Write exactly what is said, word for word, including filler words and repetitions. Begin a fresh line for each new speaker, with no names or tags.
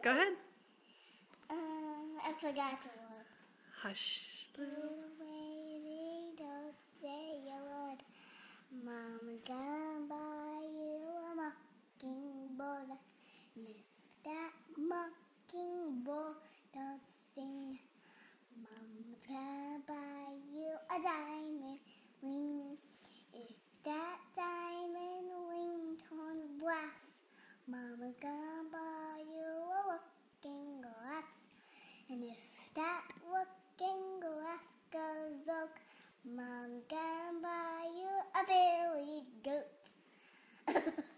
Go ahead.
Um, I forgot the words.
Hush.
Little baby, don't say a word. Mama's gonna buy you a mockingbird. And if that mockingbird don't sing, Mama's gonna buy you a diamond ring. If that diamond ring turns brass, Mama's gonna buy you a looking glass. And if that looking glass goes broke, Mom's gonna buy you a billy goat.